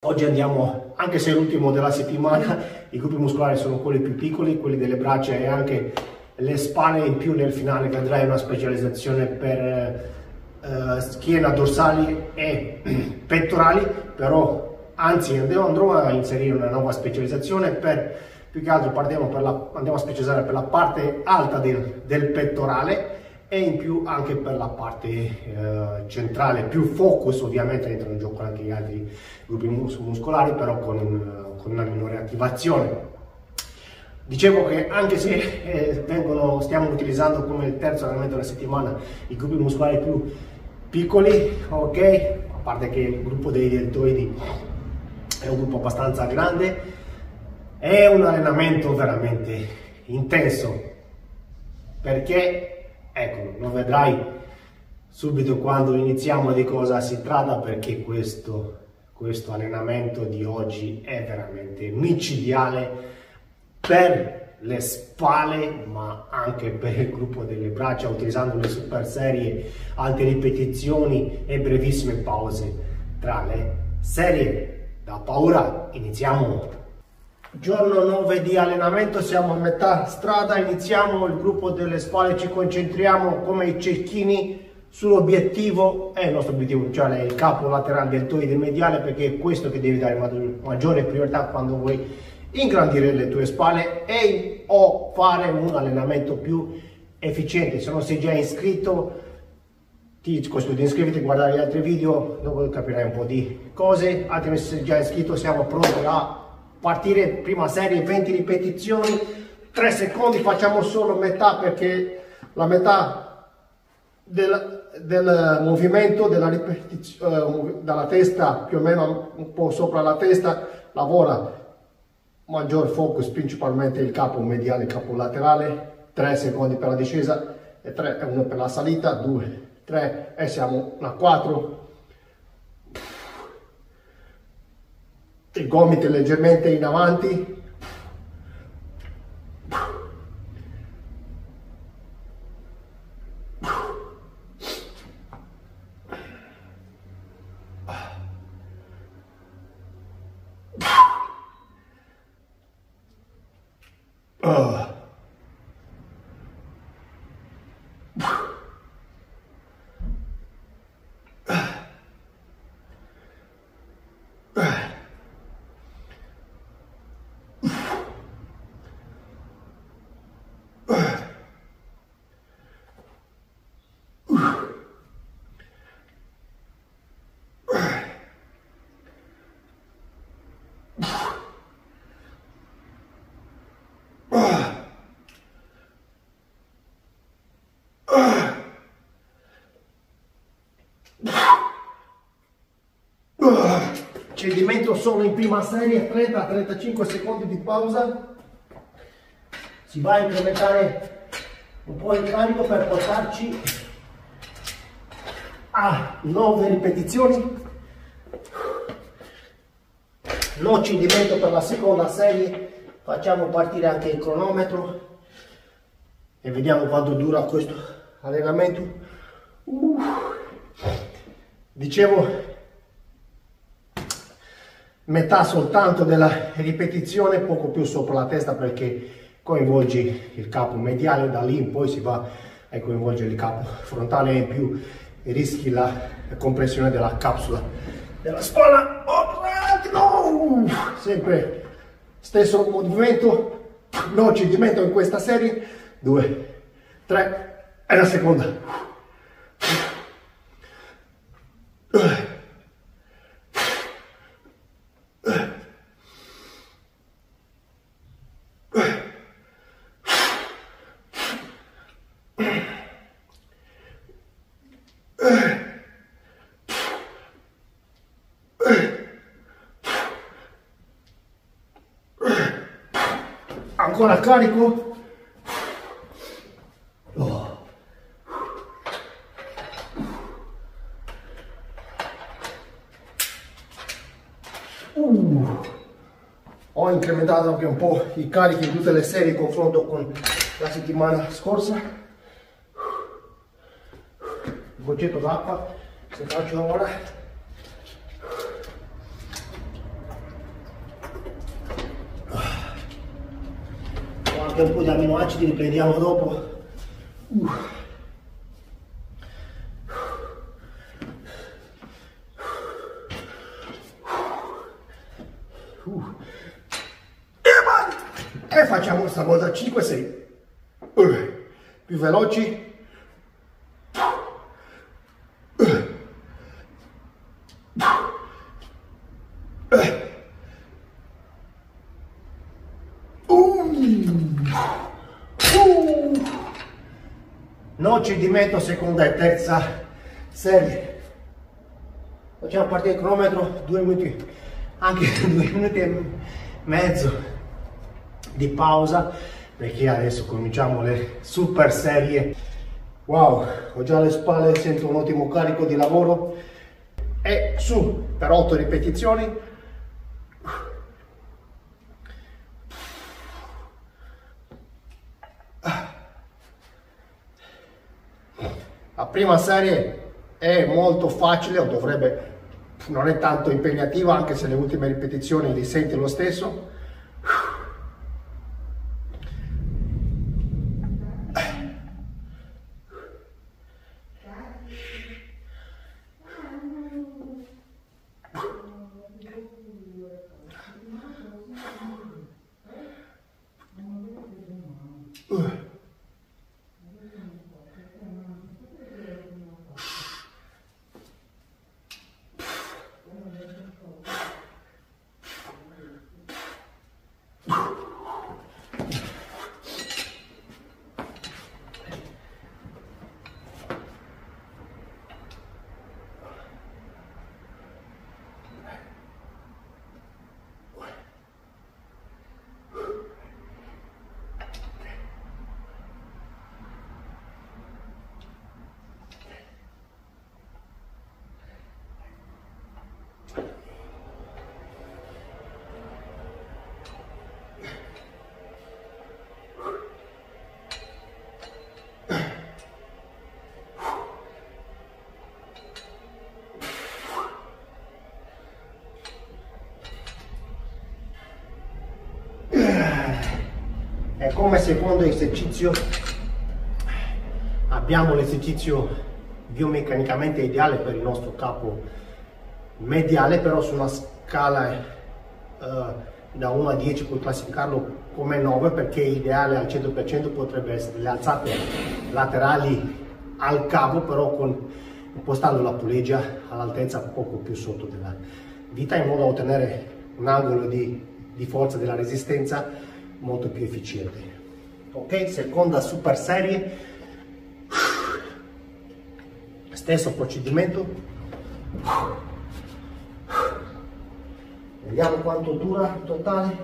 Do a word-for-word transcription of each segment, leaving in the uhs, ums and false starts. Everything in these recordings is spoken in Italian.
Oggi andiamo, anche se è l'ultimo della settimana, i gruppi muscolari sono quelli più piccoli, quelli delle braccia e anche le spalle. In più nel finale vedrai una specializzazione per uh, schiena, dorsali e pettorali, però anzi andrò a inserire una nuova specializzazione per, più che altro partiamo per la, andiamo a specializzare per la parte alta del, del pettorale e in più anche per la parte uh, centrale, più focus. Ovviamente entrano in gioco anche gli altri gruppi mus muscolari, però con, uh, con una minore attivazione. Dicevo che anche se eh, vengono, stiamo utilizzando come il terzo allenamento della settimana i gruppi muscolari più piccoli, ok, a parte che il gruppo dei deltoidi è un gruppo abbastanza grande, è un allenamento veramente intenso, perché ecco, lo vedrai subito quando iniziamo di cosa si tratta, perché questo, questo allenamento di oggi è veramente micidiale per le spalle, ma anche per il gruppo delle braccia, utilizzando le super serie, alte ripetizioni e brevissime pause tra le serie. Da paura, iniziamo! Giorno nove di allenamento, siamo a metà strada, iniziamo il gruppo delle spalle, ci concentriamo come i cecchini sull'obiettivo, è il nostro obiettivo, cioè il capo laterale deltoide mediale, perché è questo che devi dare maggiore priorità quando vuoi ingrandire le tue spalle e o fare un allenamento più efficiente. Se non sei già iscritto, ti consiglio di iscriverti, guardare gli altri video, dopo capirai un po' di cose. Altrimenti se sei già iscritto siamo pronti a partire. Prima serie, venti ripetizioni, tre secondi, facciamo solo metà, perché la metà del, del movimento della ripetizione, uh, dalla testa più o meno un po' sopra la testa, lavora maggior focus principalmente il capo mediale e il capo laterale. Tre secondi per la discesa e tre, uno per la salita, due, tre e siamo a quattro. Il gomito leggermente in avanti. Uh. Cedimento solo in prima serie, trenta trentacinque secondi di pausa. Si va a incrementare un po' il carico per portarci a nove ripetizioni. No cedimento per la seconda serie. Facciamo partire anche il cronometro e vediamo quanto dura questo allenamento. Uh. Dicevo, metà soltanto della ripetizione, poco più sopra la testa, perché coinvolgi il capo mediale, da lì in poi si va a coinvolgere il capo frontale e in più rischi la compressione della capsula della spalla. Oh, no! Sempre stesso movimento, no cedimento in questa serie, due, tre e la seconda. Ancora carico. Oh. Uh. Ho incrementato anche un po' i carichi in tutte le serie in confronto con la settimana scorsa. Un goccetto d'acqua se faccio ora. parte un po' di amminoacidi, riprendiamo dopo. Uh. Uh. E facciamo questa volta cinque sei. Uh. Più veloci. Non ci dimentico seconda e terza serie. Facciamo partire il cronometro, due minuti, anche due minuti e mezzo di pausa, perché adesso cominciamo le super serie. Wow, ho già alle spalle, sento un ottimo carico di lavoro. E su per otto ripetizioni. La prima serie è molto facile, o dovrebbe, non è tanto impegnativa, anche se le ultime ripetizioni li senti lo stesso. E come secondo esercizio abbiamo l'esercizio biomeccanicamente ideale per il nostro capo mediale, però su una scala uh, da uno a dieci puoi classificarlo come nove, perché ideale al cento per cento potrebbe essere le alzate laterali al capo, però con, impostando la puleggia all'altezza poco più sotto della vita, in modo da ottenere un angolo di, di forza della resistenza molto più efficiente. Ok, seconda super serie, stesso procedimento, vediamo quanto dura in totale.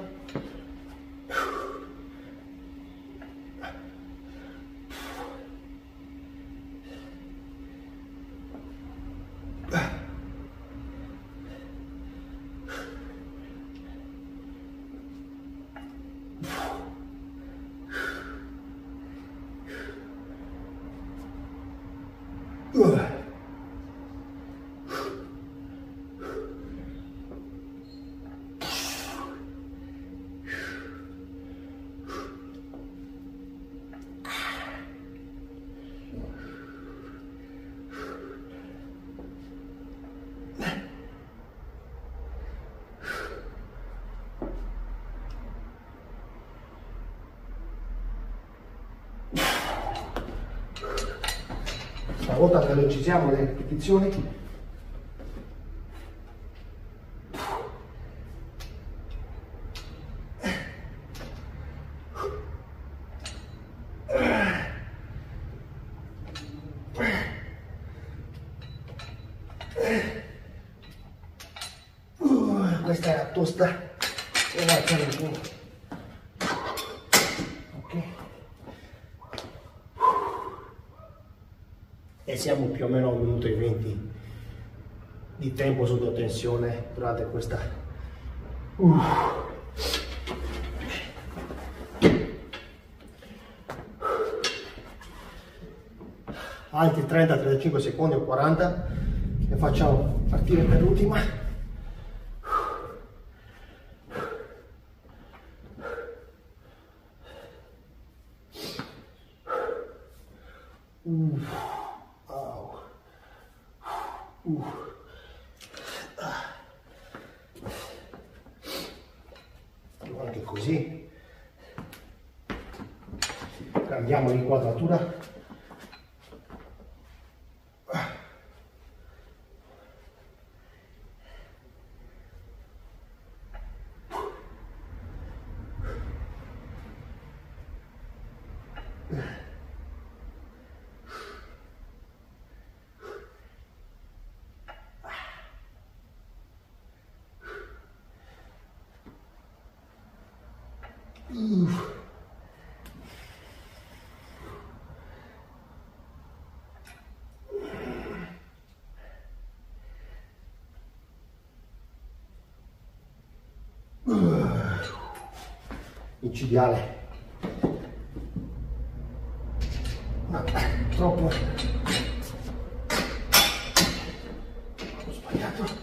Una volta che velocizziamo le ripetizioni, uh, questa era tosta, e la alziamo un po'. E siamo più o meno a un minuto e venti di tempo sotto tensione durante questa. Uh. Altri trenta trentacinque secondi o quaranta e facciamo partire per l'ultima. Uh. Oh. Uh. Anche così. Cambiamo l'inquadratura. Uh. Micidiale. No, troppo. Ho sbagliato.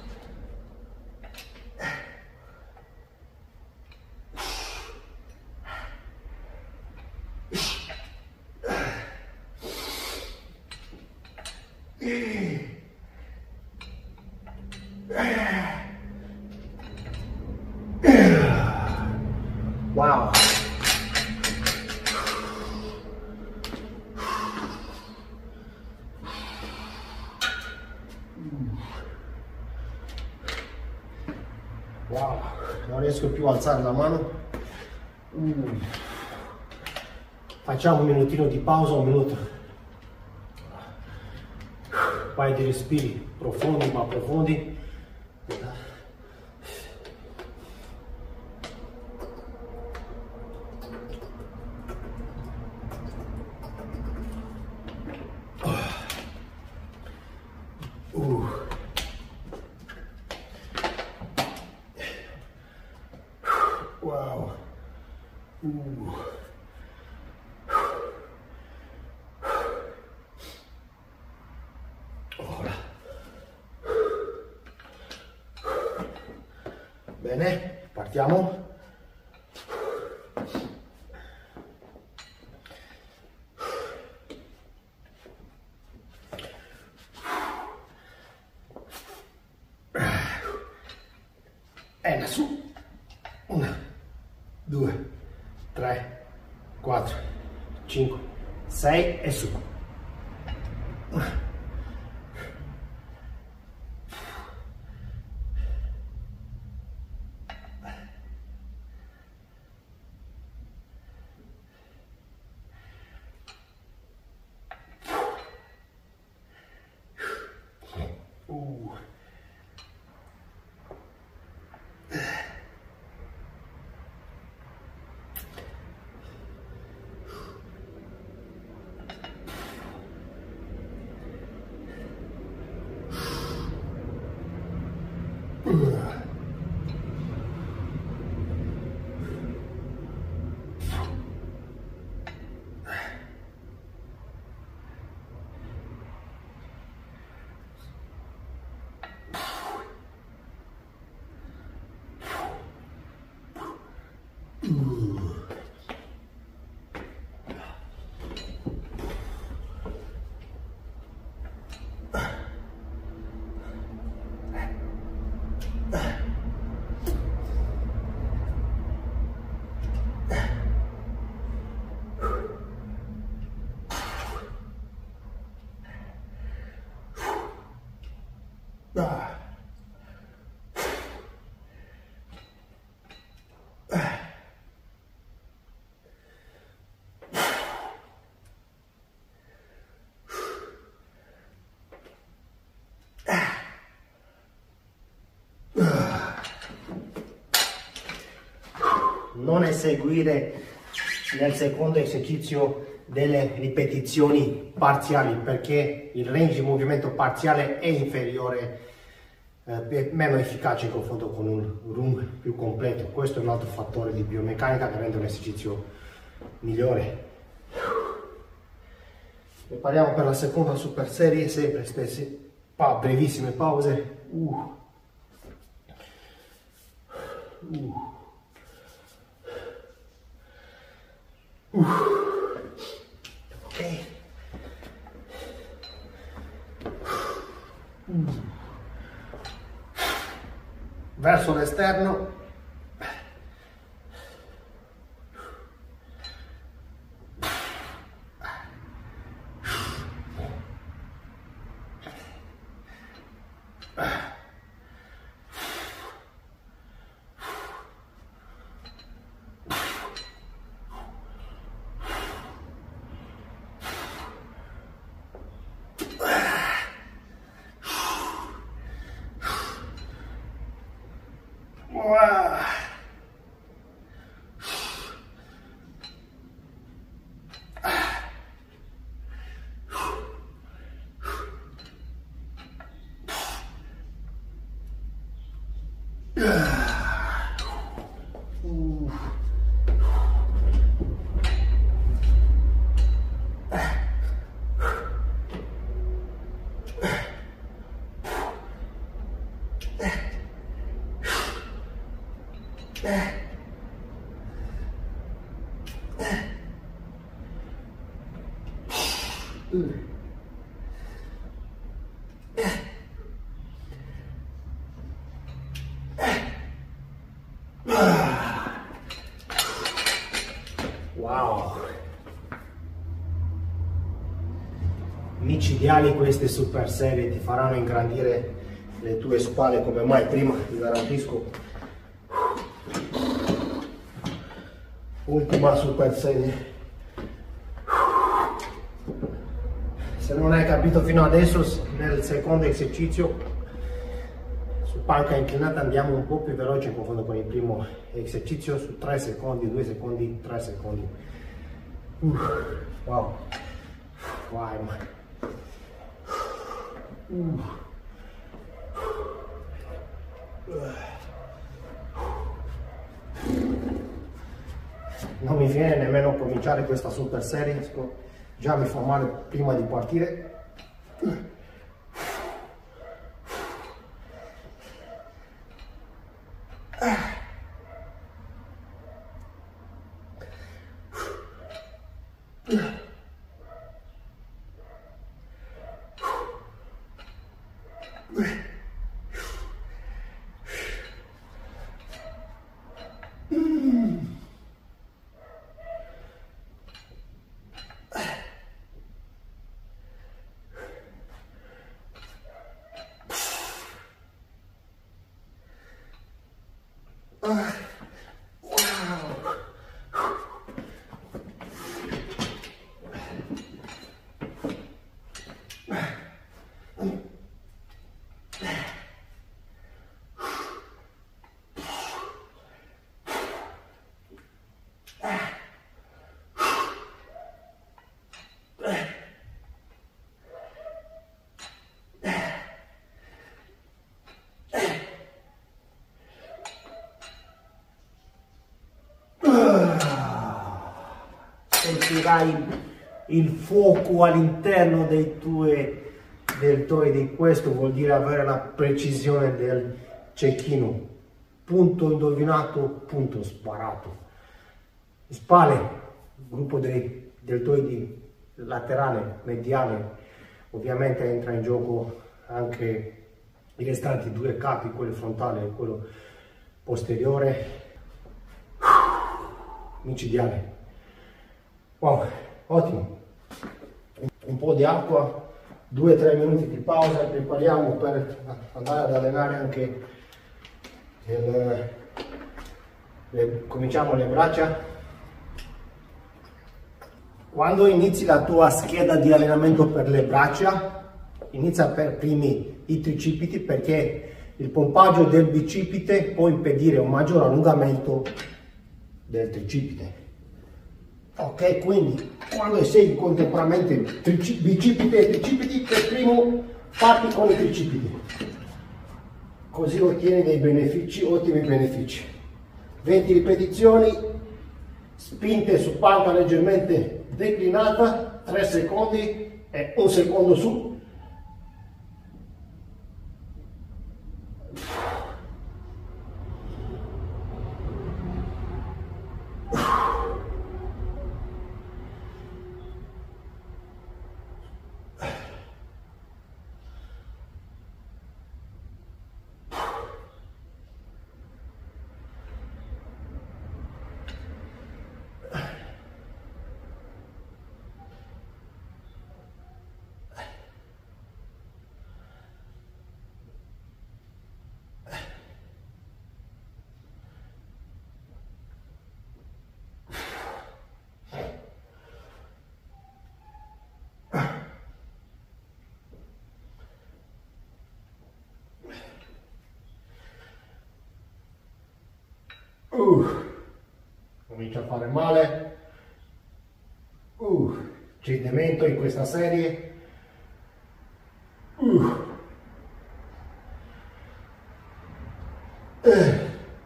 Wow. Wow, non riesco più a alzare la mano. Uh. Facciamo un minutino di pausa, un minuto. Un paio di respiri profondi ma profondi. Uh. Wow. Uh. Ora. Bene, partiamo. E su. Una, due, tre, quattro, cinque, sei e su. Uh. Ah. Non eseguire nel secondo esercizio delle ripetizioni parziali, perché il range di movimento parziale è inferiore, eh, è meno efficace in confronto con un room più completo. Questo è un altro fattore di biomeccanica che rende un esercizio migliore. Prepariamo per la seconda super serie, sempre stesse pa brevissime pause. Uh. Uh. Uh. Ok. verso l'esterno. Wow, micidiali queste super serie, ti faranno ingrandire le tue spalle come mai prima, ti garantisco. Ultima super serie. Se non hai capito fino adesso, nel secondo esercizio su panca inclinata andiamo un po' più veloce in confronto con il primo esercizio, su tre secondi, due secondi, tre secondi. Uh, wow, wow. Uh. Non mi viene nemmeno a cominciare questa super serie, già mi fa male prima di partire. Sentirai il fuoco all'interno dei tuoi deltoidi, questo vuol dire avere la precisione del cecchino, punto indovinato, punto sparato. Spalle, gruppo dei deltoidi laterale, mediale, ovviamente entra in gioco anche i restanti due capi, quello frontale e quello posteriore, micidiale. Wow, ottimo. Un po' di acqua, due tre minuti di pausa, prepariamo per andare ad allenare anche il, le, cominciamo le braccia. Quando inizi la tua scheda di allenamento per le braccia, inizia per primi i tricipiti, perché il pompaggio del bicipite può impedire un maggior allungamento del tricipite. Ok, quindi quando sei contemporaneamente bicipite e tricipiti, per primo parti con i tricipiti, così ottieni dei benefici, ottimi benefici. venti ripetizioni, spinte su panca leggermente declinata, tre secondi e un secondo su. Uh, comincia a fare male. Uh, cedimento in questa serie. Uh. Uh.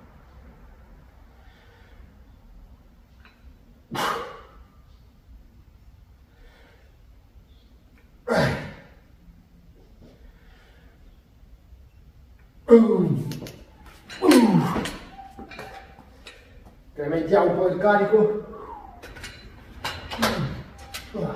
Uh. Uh. Incrementiamo un po' il carico. Uh.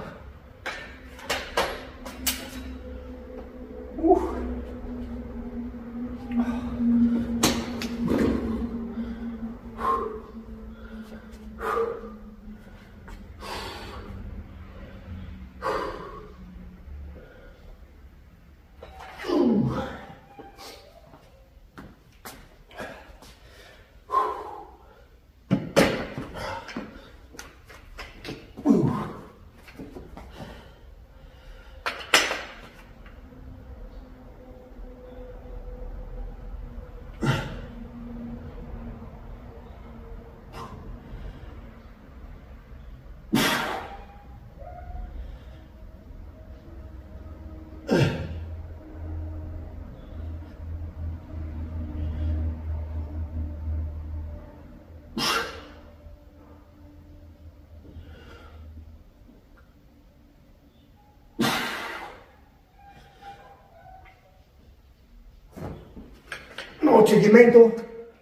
Nuovo cedimento.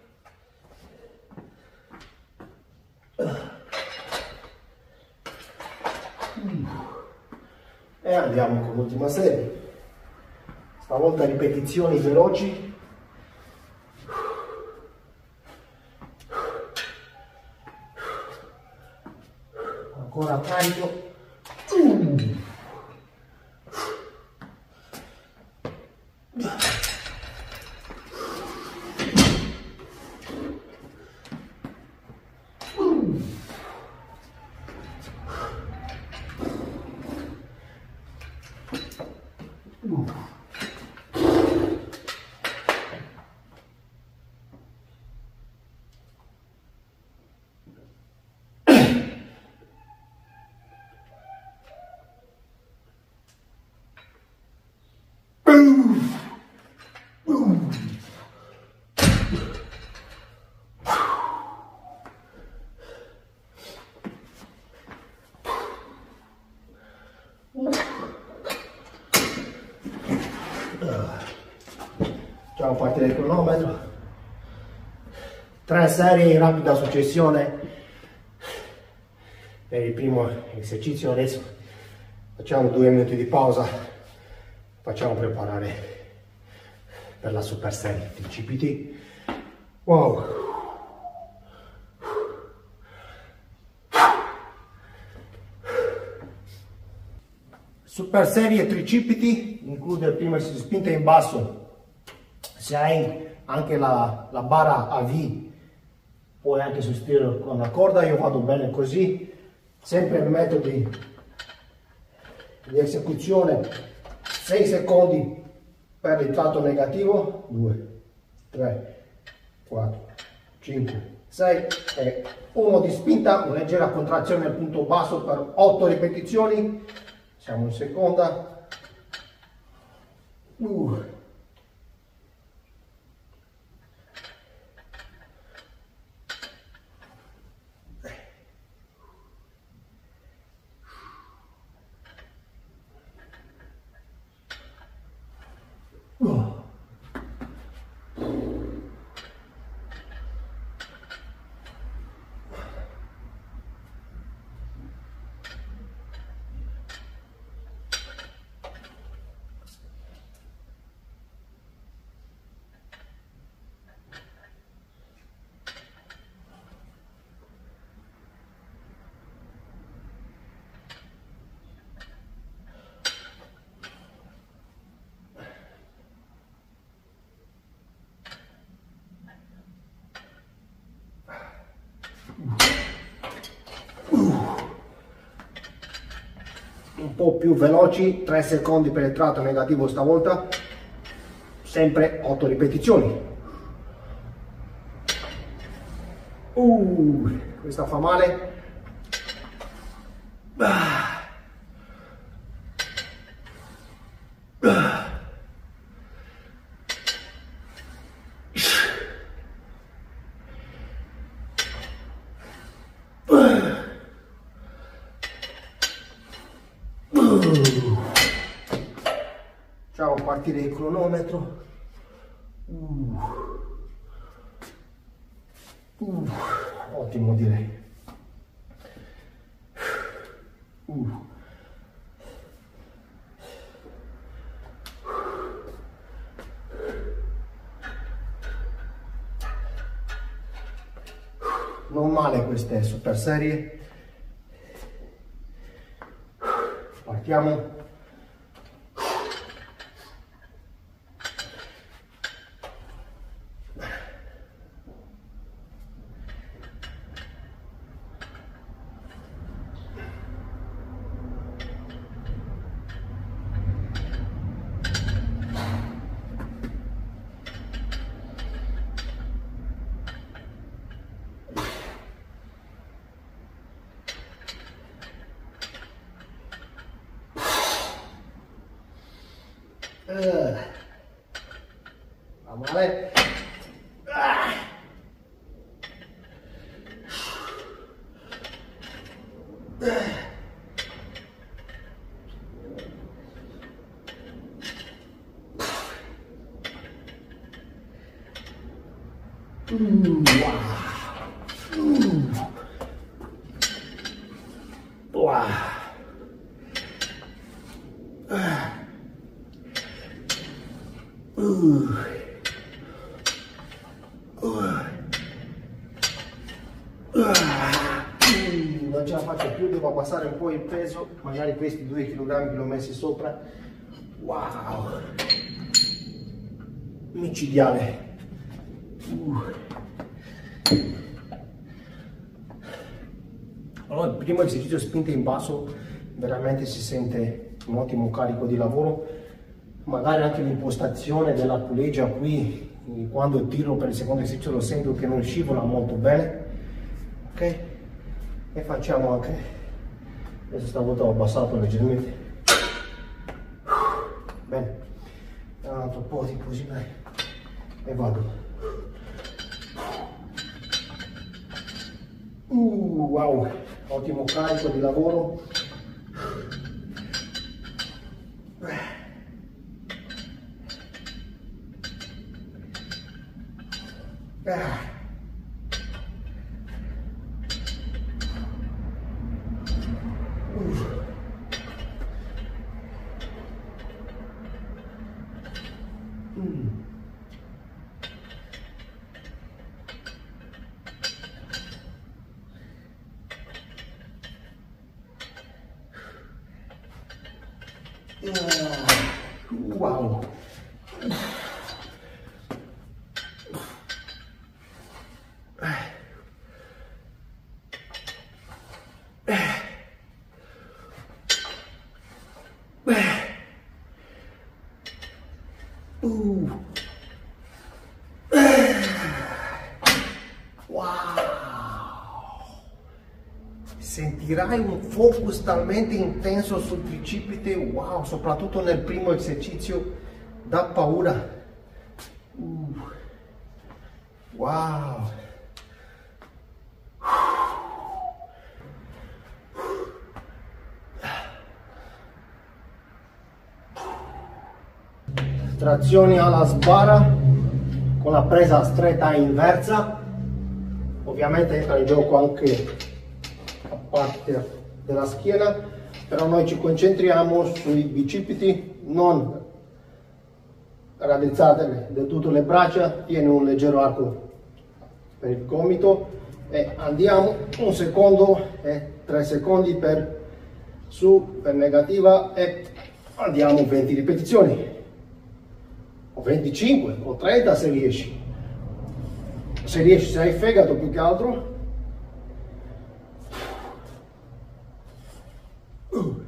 E andiamo con l'ultima serie. Stavolta ripetizioni veloci. Ancora carico. Facciamo partire il cronometro. Tre serie in rapida successione per il primo esercizio. Adesso facciamo due minuti di pausa, facciamo preparare per la super serie del C P T. Wow. Super serie tricipiti include prima spinta in basso. Se hai anche la, la barra a V, puoi anche sostituire con la corda. Io vado bene così. Sempre metodi di esecuzione: sei secondi per il tratto negativo, due, tre, quattro, cinque, sei e uno di spinta, una leggera contrazione al punto basso per otto ripetizioni. Siamo in seconda. Uh. Uh. Un po' più veloci, tre secondi per il tratto negativo stavolta, sempre otto ripetizioni. Uh, questa fa male. Ah. Ah. Facciamo partire il cronometro. Uh. Uh. Ottimo, direi. Uh. Non male queste super serie. Partiamo. Uh, va male. Ah. Uh, wow. Uh. Wow. Ah. Uh. Uh. Uh. Non ce la faccio più, devo abbassare un po' il peso, magari questi due chilogrammi che l'ho messi sopra. Wow, micidiale. Uh. Allora, il primo esercizio spinte in basso, veramente si sente un ottimo carico di lavoro. Magari anche l'impostazione della puleggia qui, quando tiro per il secondo esercizio lo sento che non scivola molto bene. Ok, e facciamo anche, adesso stavolta ho abbassato leggermente. Bene, un altro po' di così e vado. Uh, wow, ottimo carico di lavoro. Ah. Uh. Mm. Ah. Wow. Uh. Wow, sentirai un focus talmente intenso sul tricipite, wow, soprattutto nel primo esercizio, dà paura. Uh. Wow. Trazioni alla sbarra con la presa stretta inversa. Ovviamente entra in gioco anche la parte della schiena, però noi ci concentriamo sui bicipiti, non raddrizzate del tutto le braccia, tieni un leggero arco per il gomito e andiamo un secondo e tre secondi per su per negativa e andiamo venti ripetizioni. O venticinque o trenta se riesci, se riesci, se hai fegato più che altro. Uh.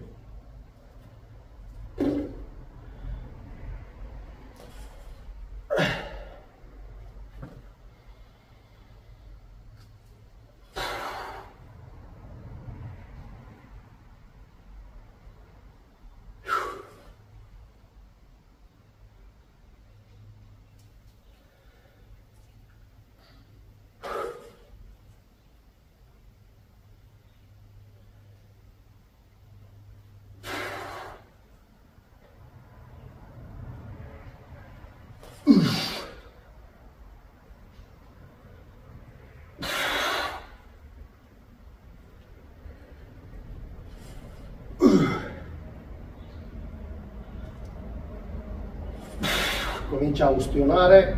Comincia a ustionare.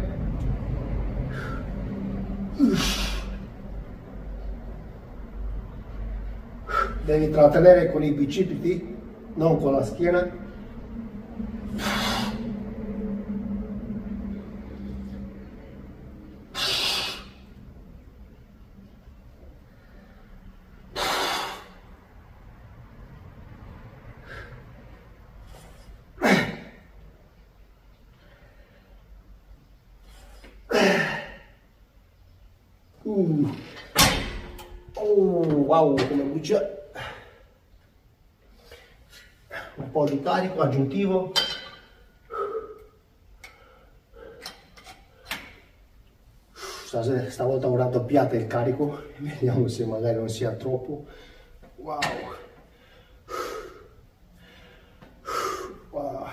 Devi trattenere con i bicipiti, non con la schiena. Uh. Oh, wow, come brucia. Un po' di carico aggiuntivo. Stavolta ho raddoppiato il carico, vediamo se magari non sia troppo. Wow. Wow.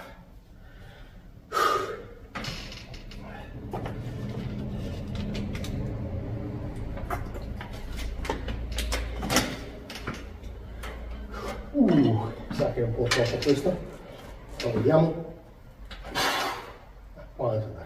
Uh, sa che è un po' troppo questo. Lo vediamo. Guarda, dai.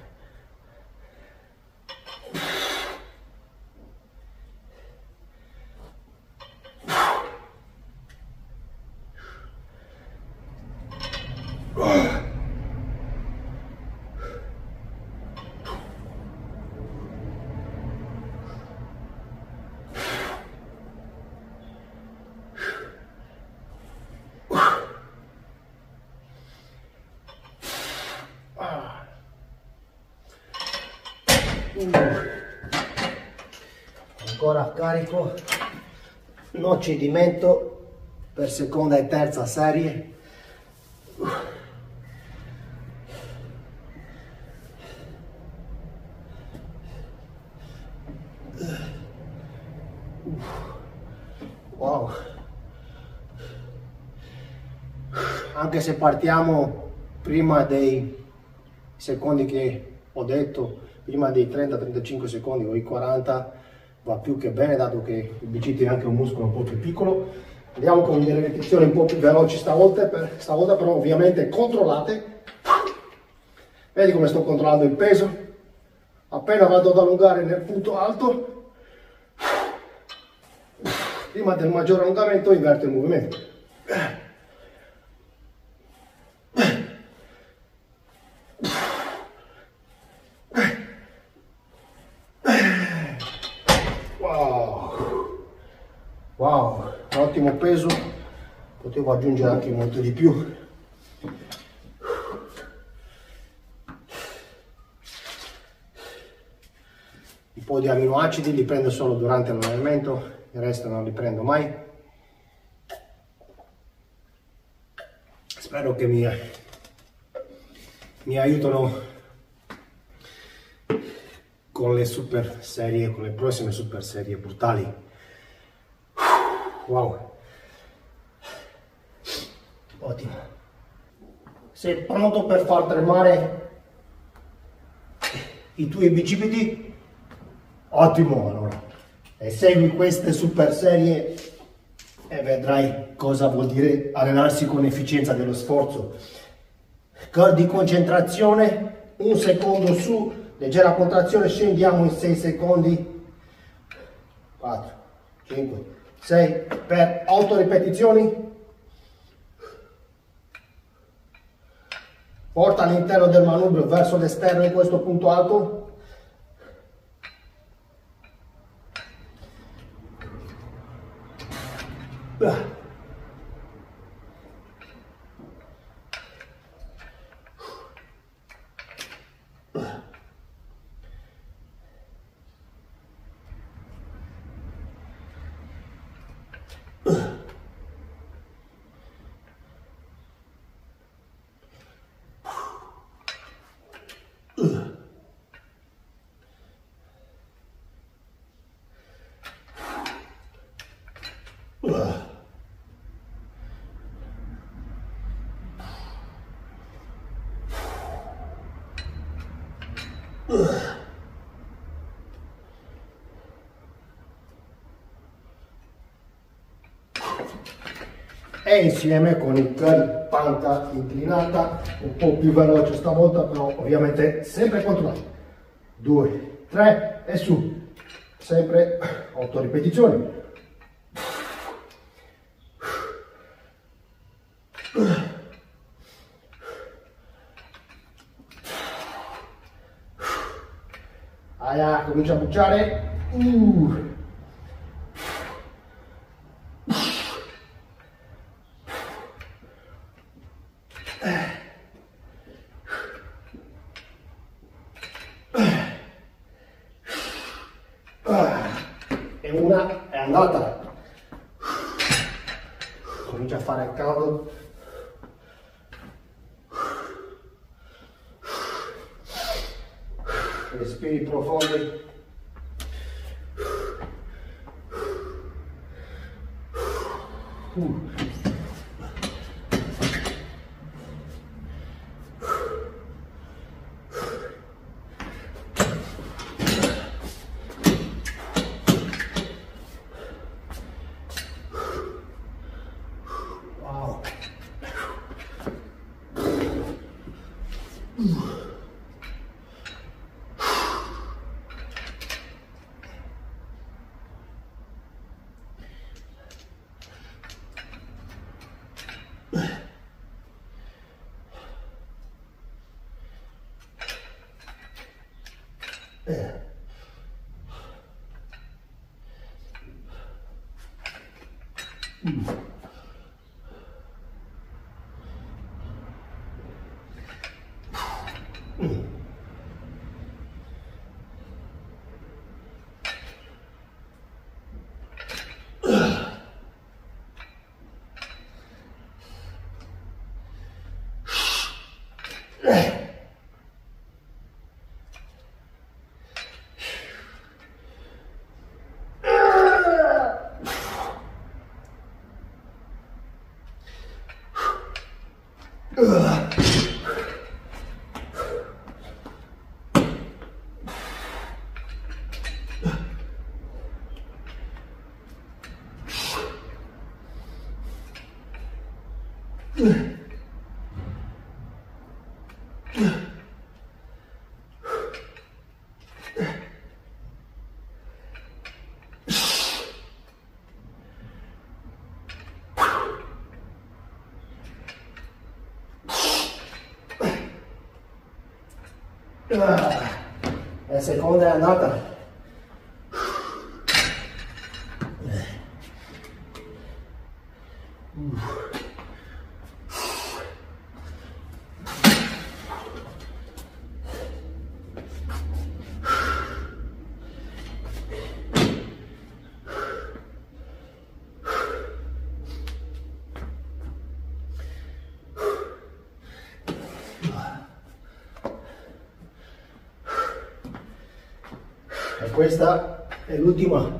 Uh. Ancora carico, non cedimento per seconda e terza serie. Uh. Uh. Wow, anche se partiamo prima dei secondi che ho detto, prima dei trenta trentacinque secondi o i quaranta, va più che bene, dato che il bicipite è anche un muscolo un po' più piccolo. Andiamo con delle ripetizioni un po' più veloci stavolta, per, stavolta però ovviamente controllate. Vedi come sto controllando il peso? Appena vado ad allungare nel punto alto, prima del maggior allungamento inverto il movimento. Wow, ottimo peso, potevo aggiungere anche molto di più. Un po' di aminoacidi li prendo solo durante l'allenamento, il resto non li prendo mai. Spero che mi, mi aiutano con le super serie, con le prossime super serie brutali. Wow, ottimo. Sei pronto per far tremare i tuoi bicipiti? Ottimo, allora. E segui queste super serie e vedrai cosa vuol dire allenarsi con efficienza dello sforzo. Curl di concentrazione, un secondo su, leggera contrazione, scendiamo in sei secondi. quattro, cinque, sei, per otto ripetizioni. Porta all'interno del manubrio verso l'esterno in questo punto alto. E insieme con il curl panca inclinata, un po' più veloce stavolta, però ovviamente sempre controllato. due, tre e su, sempre otto ripetizioni. Aia, comincia a bucciare. Uh. E una è andata. Comincia a fare caldo. Respiri profondi. Uh. Wow. Uh. Eh. Mm. Mm. La seconda è andata. E questa è l'ultima.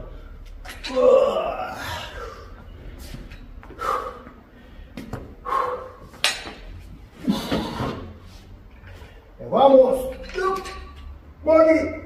E vamos. Body.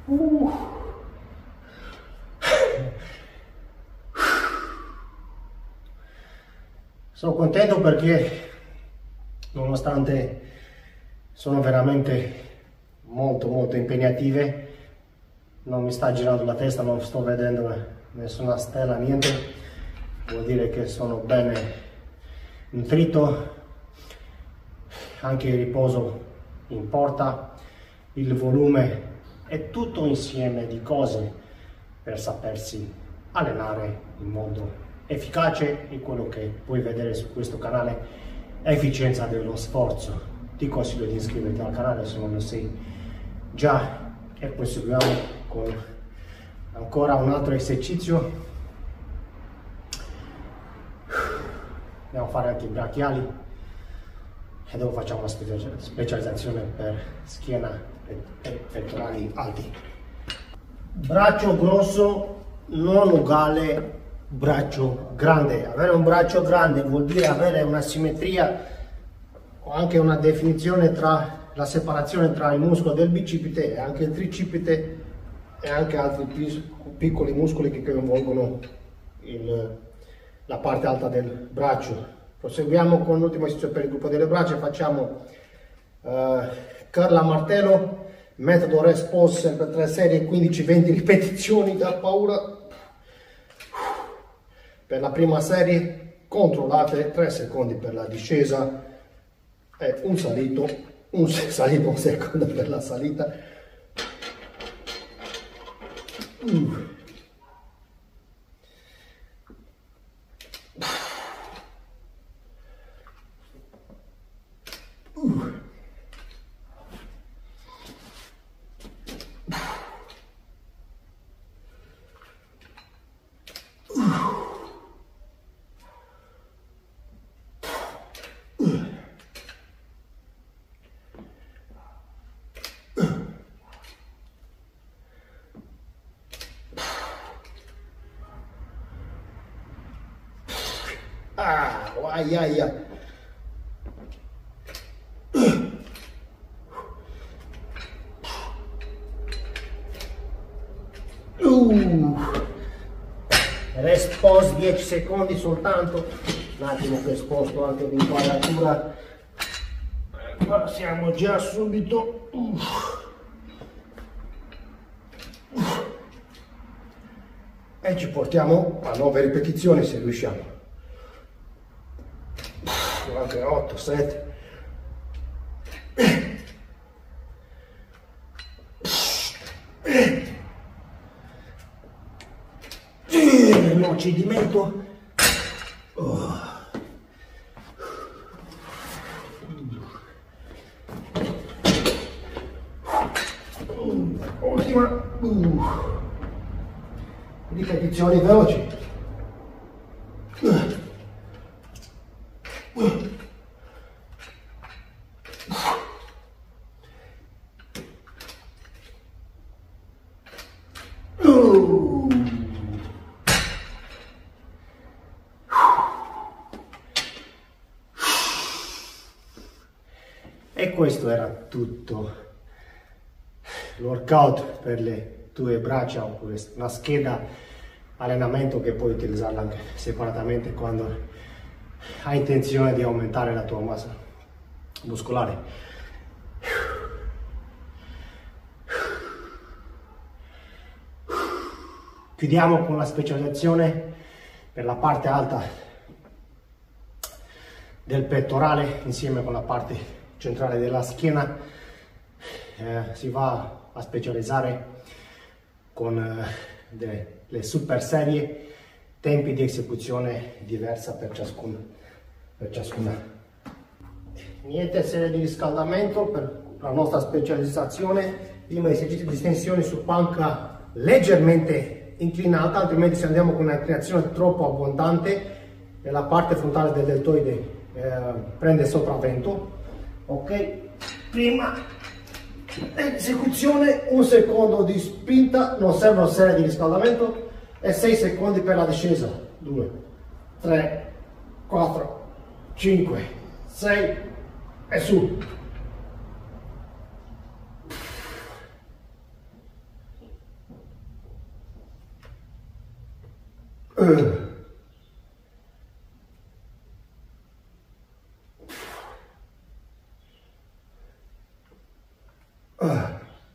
Uh. Sono contento perché nonostante sono veramente molto molto impegnative, non mi sta girando la testa, non sto vedendo nessuna stella, niente, vuol dire che sono bene nutrito, anche il riposo importa, il volume è tutto insieme di cose per sapersi allenare in modo efficace in quello che puoi vedere su questo canale, efficienza dello sforzo. Ti consiglio di iscriverti al canale se non lo sei già e proseguiamo con ancora un altro esercizio. Andiamo a fare anche i brachiali e dopo facciamo una specializzazione per schiena e pettorali alti. Braccio grosso non uguale braccio grande. Avere un braccio grande vuol dire avere una simmetria o anche una definizione tra la separazione tra il muscolo del bicipite e anche il tricipite e anche altri piccoli muscoli che coinvolgono il, la parte alta del braccio. Proseguiamo con l'ultimo esercizio per il gruppo delle braccia. Facciamo uh, curl a martello, metodo rest pose, sempre tre serie, quindici venti ripetizioni da paura. Per la prima serie controllate, tre secondi per la discesa e un salito, un salito, un secondo per la salita. Uh. Uh. Ah, ai ai ai. Uh. Rest pause dieci secondi soltanto, un attimo che sposto anche l'inquadratura. Qua siamo già subito. Uh. E ci portiamo a nove ripetizioni se riusciamo. Anche otto, sette. Non ci dimentico. Oh. Ultima. Uh. Ripetizioni veloci. Uh. E questo era tutto l'workout per le tue braccia, oppure una scheda allenamento che puoi utilizzarla anche separatamente quando hai intenzione di aumentare la tua massa muscolare. Chiudiamo con la specializzazione per la parte alta del pettorale insieme con la parte centrale della schiena. Eh, si va a specializzare con eh, de, le super serie, tempi di esecuzione diversa per ciascuna, per ciascuna. Niente serie di riscaldamento per la nostra specializzazione. Primo esercizio di estensioni su panca leggermente inclinata, altrimenti se andiamo con un'inclinazione troppo abbondante e la parte frontale del deltoide eh, prende sopravvento. Ok, prima esecuzione, un secondo di spinta, non servono serie di riscaldamento, e sei secondi per la discesa. due, tre, quattro, cinque, sei e su. Uh. Uh.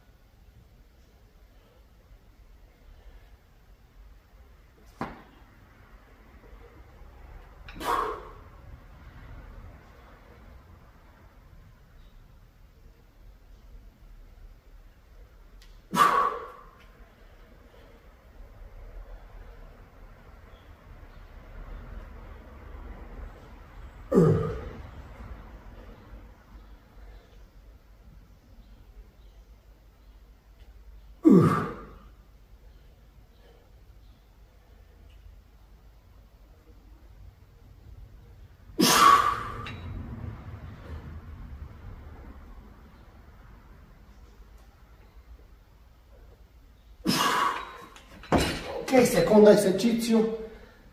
Ok, secondo esercizio,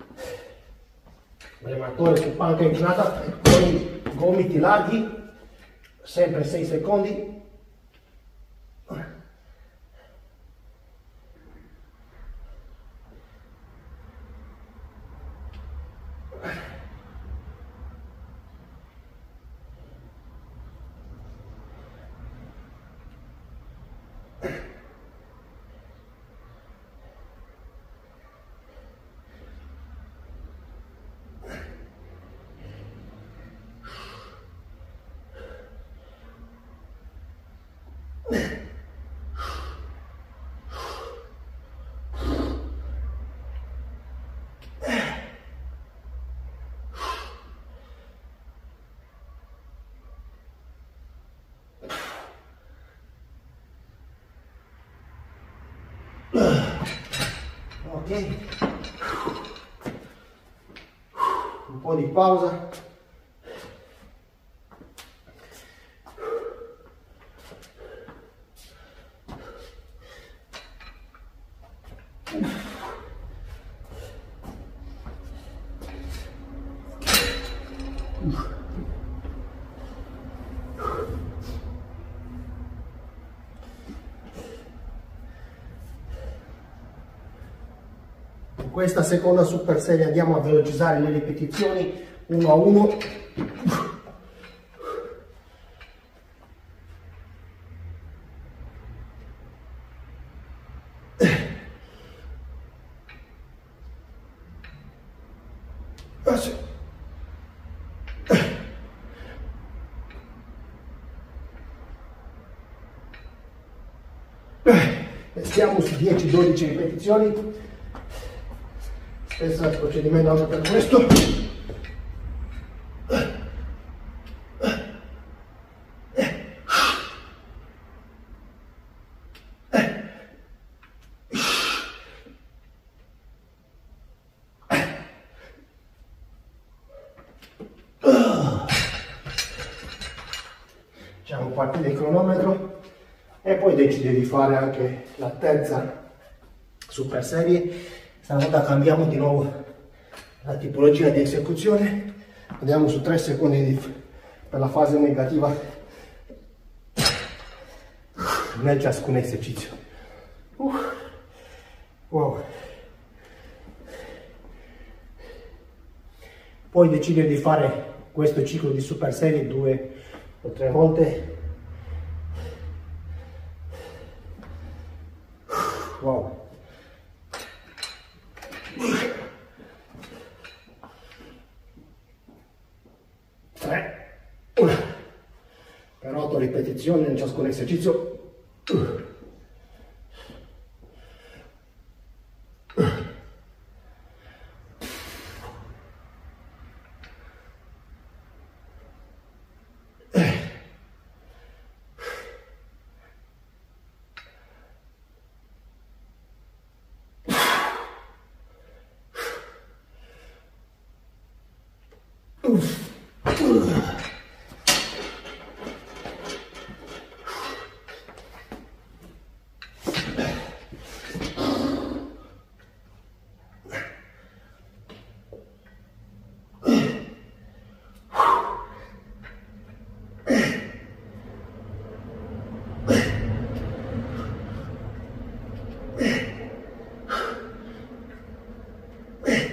rematore su panca inclinata con i gomiti larghi, sempre sei secondi. Ok, un po' di pausa. Questa seconda super serie andiamo a velocizzare le ripetizioni uno a uno. Stiamo su dieci dodici ripetizioni. Stesso procedimento anche per questo. Facciamo partire il cronometro e poi decide di fare anche la terza super serie. Stavolta cambiamo di nuovo la tipologia di esecuzione, andiamo su tre secondi di, per la fase negativa nel ciascun esercizio. Uh, wow. Poi decidere di fare questo ciclo di super serie due o tre volte. Wow. tre, una, per otto ripetizioni in ciascun esercizio. Eh.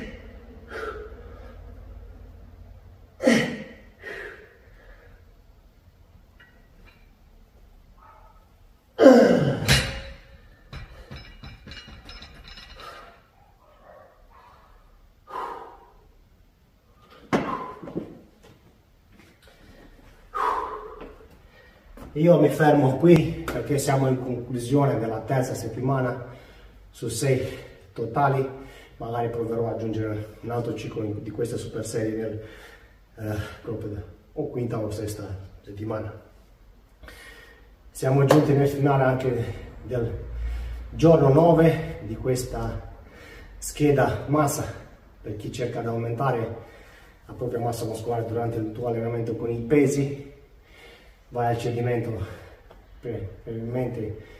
io mi fermo qui perché siamo in conclusione della terza settimana su sei totali. Magari proverò ad aggiungere un altro ciclo di questa super serie nel, eh, proprio o quinta o sesta settimana. Siamo giunti nel finale anche del giorno nove di questa scheda massa per chi cerca di aumentare la propria massa muscolare durante il tuo allenamento con i pesi. Vai al cedimento, probabilmente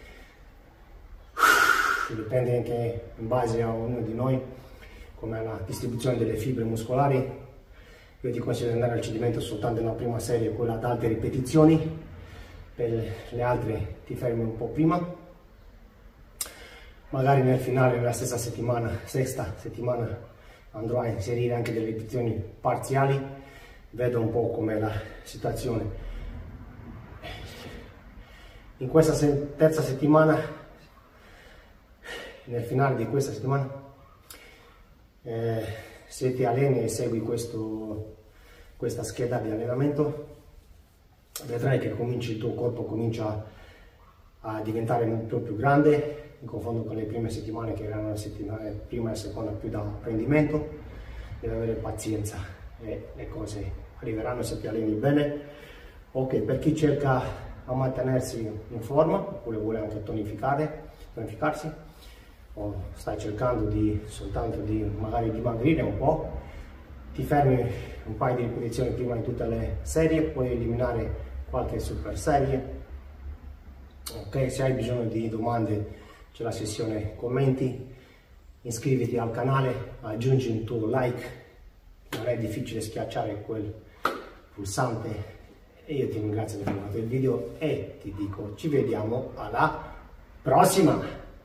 dipende anche in base a ognuno di noi come la distribuzione delle fibre muscolari. Io ti consiglio di andare al cedimento soltanto nella prima serie, quella ad alte ripetizioni. Per le altre ti fermi un po' prima. Magari nel finale della stessa settimana, sesta settimana, andrò a inserire anche delle ripetizioni parziali. Vedo un po' com'è la situazione. In questa terza settimana, nel finale di questa settimana, eh, se ti alleni e segui questo, questa scheda di allenamento, vedrai che cominci, il tuo corpo comincia a diventare un po' più grande in confronto con le prime settimane, che erano le settimane prima e seconda più da apprendimento. Devi avere pazienza e le cose arriveranno se ti alleni bene. Ok, per chi cerca a mantenersi in forma oppure vuole anche tonificare, tonificarsi, o stai cercando di soltanto di magari dimagrire un po', ti fermi un paio di ripetizioni prima di tutte le serie, puoi eliminare qualche super serie. Ok, se hai bisogno di domande c'è la sessione commenti, iscriviti al canale, aggiungi il tuo like, non è difficile schiacciare quel pulsante. E io ti ringrazio per aver guardato il video e ti dico ci vediamo alla prossima!